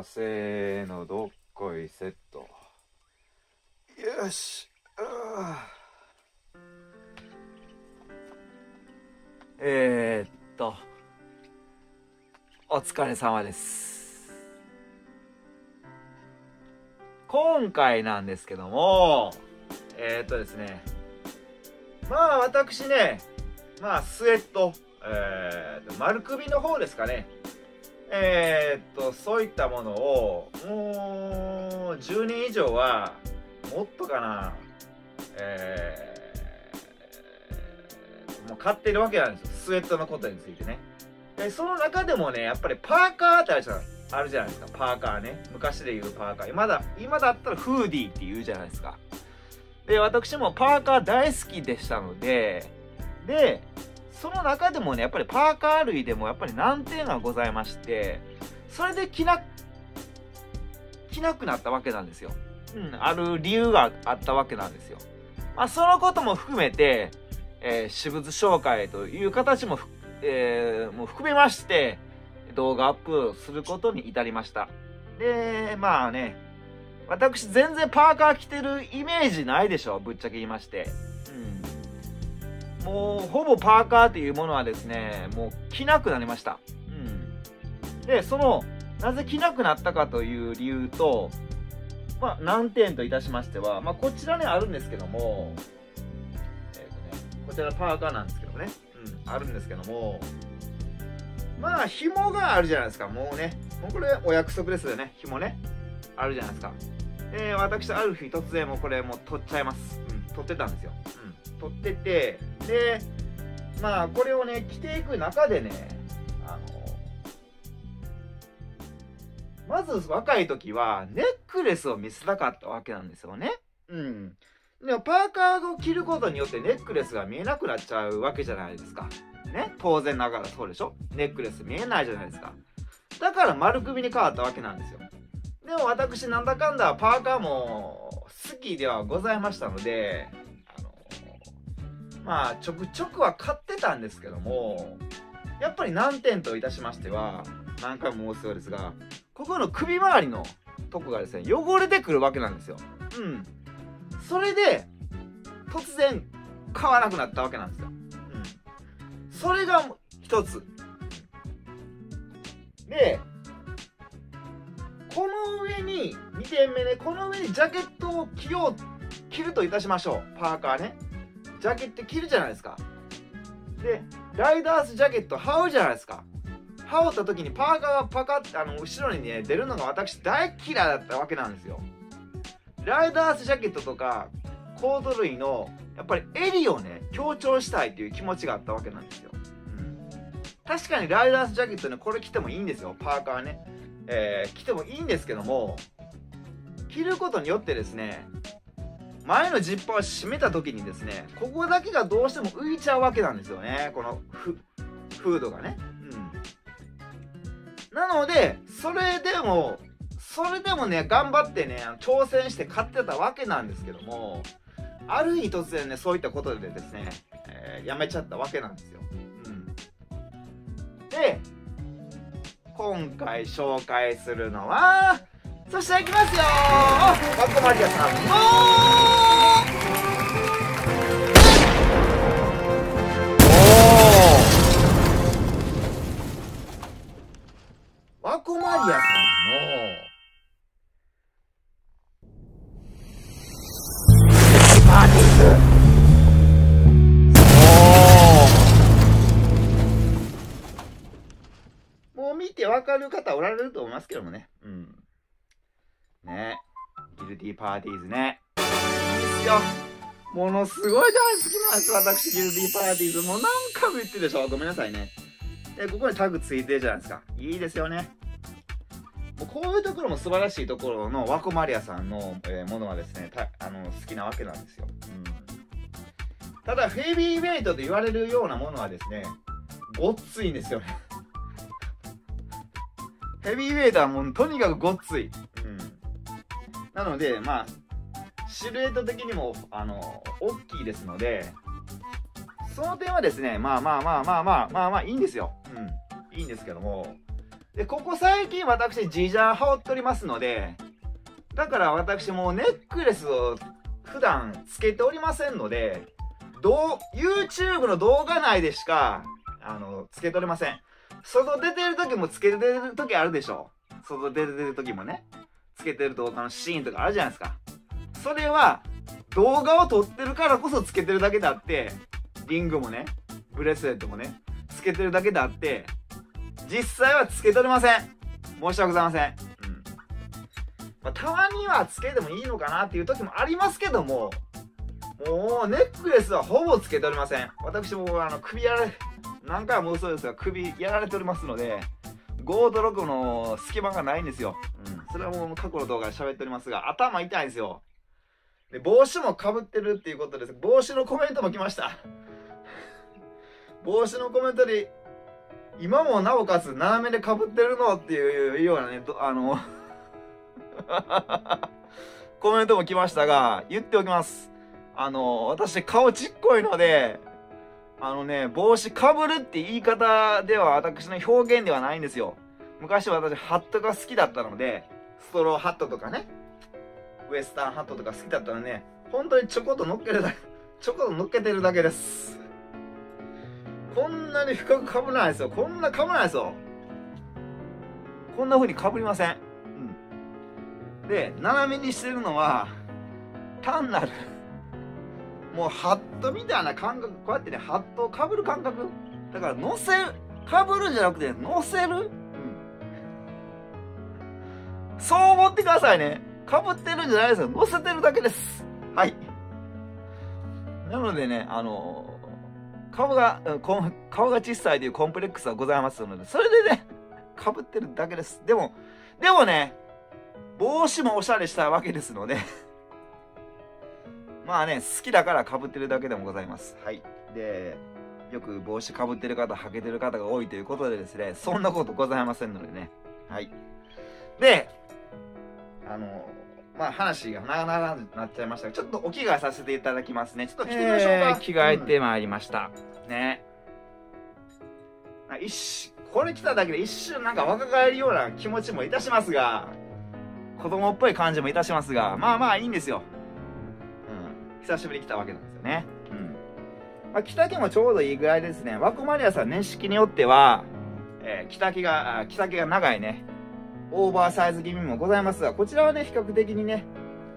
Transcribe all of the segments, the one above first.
せーの、どっこいセット。よし。お疲れ様です。今回なんですけども、ですね、まあ私ね、まあスウェット、丸首の方ですかね。そういったものをもう10年以上はもっとかな、もう買ってるわけなんですよ、スウェットのことについてね。その中でもね、やっぱりパーカーってあるじゃないですか。パーカーね、昔で言うパーカー、今だったらフーディーって言うじゃないですか。で、私もパーカー大好きでしたので、その中でもね、やっぱりパーカー類でもやっぱり難点がございまして、それで着なくなったわけなんですよ。ある理由があったわけなんですよ。まあ、そのことも含めて、私物紹介という形ももう含めまして、動画アップすることに至りました。で、まあね、私全然パーカー着てるイメージないでしょ、ぶっちゃけ言いまして。もうほぼパーカーっていうものはですね、もう着なくなりました。で、なぜ着なくなったかという理由と、まあ難点といたしましては、まあこちらにあるんですけども、こちらパーカーなんですけどね、あるんですけども、まあ紐があるじゃないですか。もうね、もうこれお約束ですよね。紐ね、あるじゃないですか。私ある日突然もうこれもう取っちゃいます。取ってたんですよ。取ってて、で、まあこれをね着ていく中でね、まず若い時はネックレスを見せたかったわけなんですよね。でもパーカーを着ることによってネックレスが見えなくなっちゃうわけじゃないですか。ね、当然ながらそうでしょ。ネックレス見えないじゃないですか。だから丸首に変わったわけなんですよ。でも私なんだかんだパーカーも好きではございましたので、まあちょくちょくは買ってたんですけども、やっぱり難点といたしましては、何回も申すようですが、ここの首周りのとこがですね、汚れてくるわけなんですよ。それで突然買わなくなったわけなんですよ。それが一つで、この上に2点目ね、この上にジャケットを着るといたしましょう。パーカーね、ジャケット着るじゃないですか。で、ライダースジャケット羽織るじゃないですか。羽織った時にパーカーがパカッて後ろにね出るのが私大嫌いだったわけなんですよ。ライダースジャケットとかコート類のやっぱり襟をね強調したいっていう気持ちがあったわけなんですよ。確かにライダースジャケットね、これ着てもいいんですよ。パーカーね、着てもいいんですけども、着ることによってですね、前のジッパーを閉めた時にですね、ここだけがどうしても浮いちゃうわけなんですよね、このフードがね。なのでそれでもね頑張ってね挑戦して買ってたわけなんですけども、ある日突然ねそういったことでですね、やめちゃったわけなんですよ。で、今回紹介するのは、そしていきますよー、ワコマリアさんのワコマリアさんのパーティーズ。もう見てわかる方おられると思いますけどもね。ね、ギルティーパーティーズね、いいですよ。ものすごい大好きなんです、私ギルティーパーティーズ。もう何回も言ってるでしょ、ごめんなさいね。ここにタグついてるじゃないですか。いいですよね。もうこういうところも素晴らしいところのワコマリアさんの、ものはですね、好きなわけなんですよ。ただヘビーウェイトと言われるようなものはですね、ごっついんですよね。ヘビーウェイトはもうとにかくごっつい。なのでまあシルエット的にも大きいですので、その点はですね、まあいいんですよ。いいんですけども、 でここ最近私ジージャン羽織っておりますので、だから私もうネックレスを普段つけておりませんので、YouTube の動画内でしかつけておりません。外出てる時もつけてる時あるでしょ。外出てる時もね、つけてる動画のシーンとかあるじゃないですか。それは動画を撮ってるからこそつけてるだけであって、リングもね、ブレスレットもね、つけてるだけであって、実際はつけておりません。申し訳ございません。たまにはつけてもいいのかなっていう時もありますけども、もうネックレスはほぼつけておりません。私も首やられ、何回もそうですが首やられておりますので、5と6の隙間がないんですよ。それはもう過去の動画で喋っておりますが、頭痛いんですよ。で、帽子もかぶってるっていうことです。帽子のコメントも来ました。帽子のコメントで、今もなおかつ斜めでかぶってるのっていうようなね、コメントも来ましたが、言っておきます。私顔ちっこいので、帽子かぶるって言い方では私の表現ではないんですよ。昔私ハットが好きだったので、ストローハットとかね、ウエスタンハットとか好きだったのでね、本当にちょこっと乗っけてるだけです。こんなに深くかぶらないですよ。こんなかぶらないですよ。こんな風にかぶりません。で、斜めにしてるのは、単なる、もうハットみたいな感覚、こうやってね、ハットをかぶる感覚。だから乗せる、かぶるんじゃなくて乗せる、そう思ってくださいね。かぶってるんじゃないですよ。乗せてるだけです。はい。なのでね、顔が小さいというコンプレックスはございますので、それでね、かぶってるだけです。でもね、帽子もおしゃれしたわけですので、まあね、好きだからかぶってるだけでもございます。はい。で、よく帽子かぶってる方、はけてる方が多いということでですね、そんなことございませんのでね。はい。で、まあ話が長々になっちゃいましたが、ちょっとお着替えさせていただきますね。ちょっと着てみましょうか。 着替えてまいりました。 ね。これ着ただけで一瞬なんか若返るような気持ちもいたしますが、子供っぽい感じもいたしますが、まあまあいいんですよ。久しぶりに来たわけなんですよね。まあ、着丈もちょうどいいぐらいですね。ワコマリアさん、年式によっては、着丈が長いね、オーバーサイズ気味もございますが、こちらはね、比較的にね、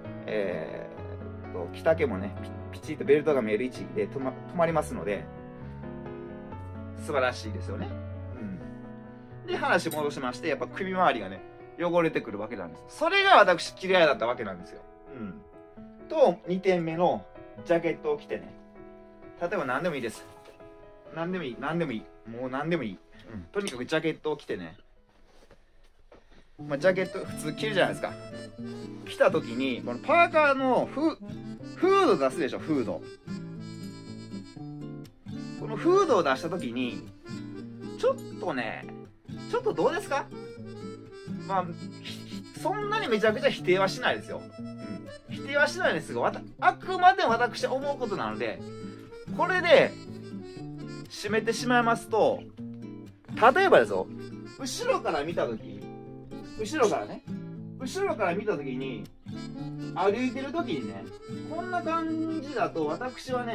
着丈もね、ピチッとベルトが見える位置で止まりますので、素晴らしいですよね。で、話戻しまして、やっぱ首周りがね、汚れてくるわけなんです。それが私嫌いだったわけなんですよ。と、2点目のジャケットを着てね。例えば何でもいいです。何でもいい。もう何でもいい。とにかくジャケットを着てね。まあ、ジャケット普通着るじゃないですか。着た時に、このパーカーのフード出すでしょ、フード。このフードを出した時に、ちょっとどうですか？まあ、そんなにめちゃくちゃ否定はしないですよ。否定はしないですが、あくまで私は思うことなので、これで締めてしまいますと、例えばですよ、後ろから見た時に、歩いてる時にね、こんな感じだと私は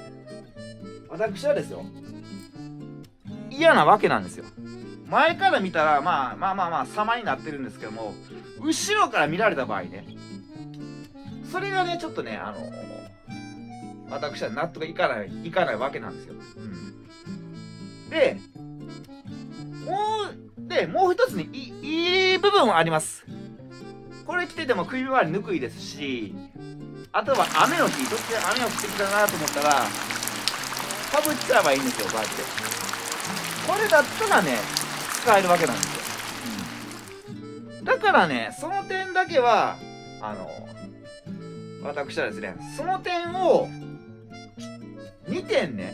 ですよ、嫌なわけなんですよ。前から見たらまあ様になってるんですけども、後ろから見られた場合ね、それがねちょっとね私は納得いかないわけなんですよ。もう一つにいい部分はあります。これ着てても首周りぬくいですし、あとは雨の日、突然雨が降ってきたなと思ったらかぶっちゃえばいいんですよ、こうやって。これだったらね使えるわけなんですよ。だからね、その点だけは私はですね、その点を2点ね、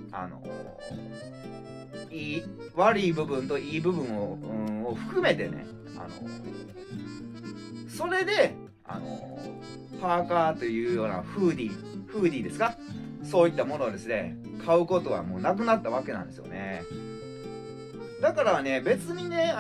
悪い部分といい部分を含めてね、それでパーカーというようなフーディーですか、そういったものをですね買うことはもうなくなったわけなんですよね。 だからね、別にね、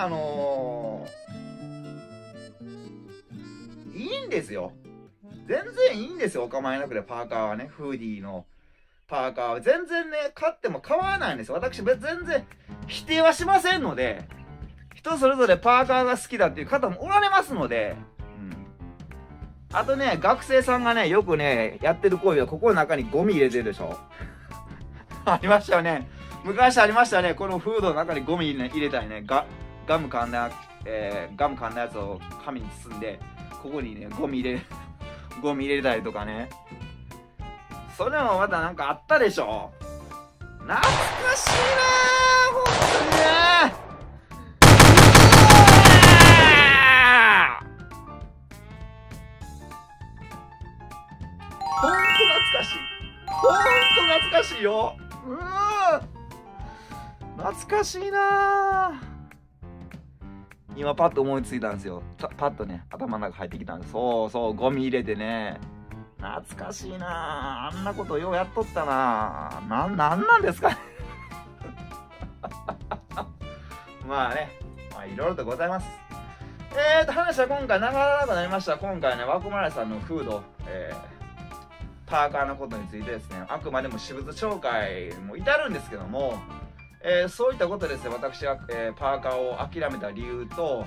いいんですよ。全然いいんですよ。お構いなくでパーカーはね、フーディーのパーカーは。全然ね、買っても買わないんですよ。私、全然否定はしませんので、人それぞれパーカーが好きだっていう方もおられますので、あとね、学生さんがね、よくね、やってる行為は、ここの中にゴミ入れてるでしょ。ありましたよね。昔ありましたよね。このフードの中にゴミ入れたりね、ガム噛んだやつを紙に包んで、ここにね、ゴミ入れたりとかね。それもまたなんかあったでしょ。懐かしいなー、ほんとにね。ほんと懐かしい。ほんと懐かしいよ。懐かしいなー。今パッと思いついたんですよ。パッとね、頭の中入ってきたんです。そうそう、ゴミ入れてね。懐かしいなあ。あんなことようやっとったなあ。なんですかね。まあね、まあいろいろとございます。話は今回長くなりました。今回ね、ワコマラさんのフード、パーカーのことについてですね、あくまでも私物紹介も至るんですけども、そういったことですね、私が、パーカーを諦めた理由と、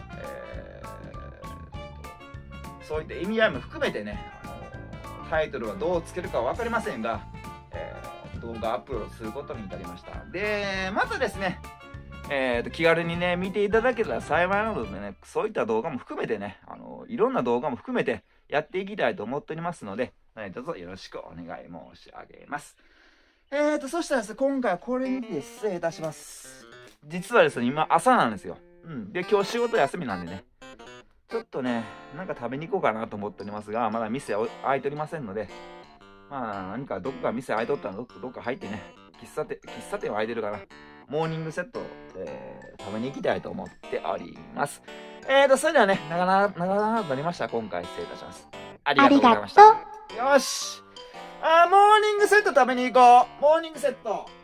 そういった意味合いも含めてね、タイトルはどうつけるかは分かりませんが、動画アップロードすることに至りました。で、まずですね、気軽にね、見ていただけたら幸いなのでね、そういった動画も含めてね、いろんな動画も含めてやっていきたいと思っておりますので、どうぞよろしくお願い申し上げます。そしたらですね、今回はこれにて失礼いたします。実はですね、今朝なんですよ。で、今日仕事休みなんでね、ちょっとね、なんか食べに行こうかなと思っておりますが、まだ店開いておりませんので、まあ何かどこか店開いとったらどっか入ってね、喫茶店は開いてるから、モーニングセットを、食べに行きたいと思っております。それではね、長々となりました。今回失礼いたします。ありがとうございました。よし。モーニングセット食べに行こう。モーニングセット。